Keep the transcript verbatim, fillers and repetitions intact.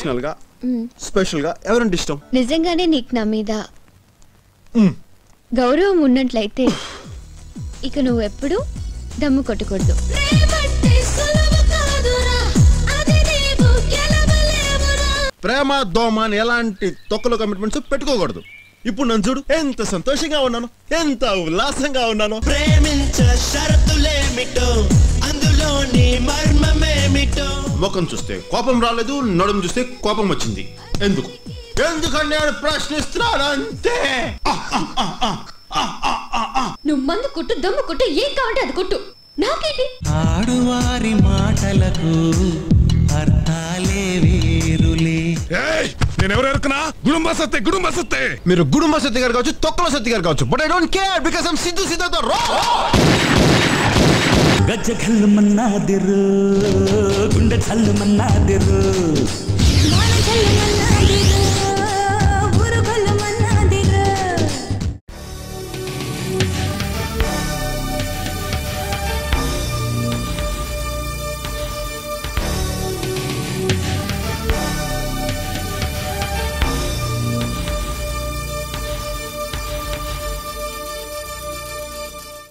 Personal గా special గా ఎవరంటే ఇష్టం? నిజంగానే నీకు నా మీద గౌరవం ఉన్నట్లయితే ఇక నువ్వు ఎప్పుడు దమ్ము కొట్టకూడదు. ప్రేమ దోమ అని ఎలాంటి తొక్కలో కమిట్మెంట్స్ పెట్టుకోకూడదు. ఇప్పుడు నన్ను చూడు, ఎంత సంతోషంగా ఉన్నాను, ఎంత ఉల్లాసంగా ఉన్నాను. ప్రేమించే షరతులేమిటో, అందులోని మర్మమేమిటో. ముఖం చూస్తే కోపం రాలేదు, నడుము చూస్తే కోపం వచ్చింది. ఎందుకు ఎందుకని నేను ప్రశ్నిస్తున్నాను అంతే. నువ్వు మందు కుట్టు, దమ్ము కుట్టు, ఏం కావాలంటే అది కుట్టు, నాకేంటి? ఆడువారి మాటలకు అర్థాలే వేరులే. నేనెవరు ఎరుకున్నా? గుడుంబ సత్తే, గుడుంబ సత్తే. మీరు గుడుంబ సత్తి గారు కావచ్చు, తొక్కల సత్తి గారు కావచ్చు, but I don't care because I am Siddhu Siddhartha రా. గజ్జ కల్లు మన్నాదిరు, గుండె చల్లు మన్నాదిరు.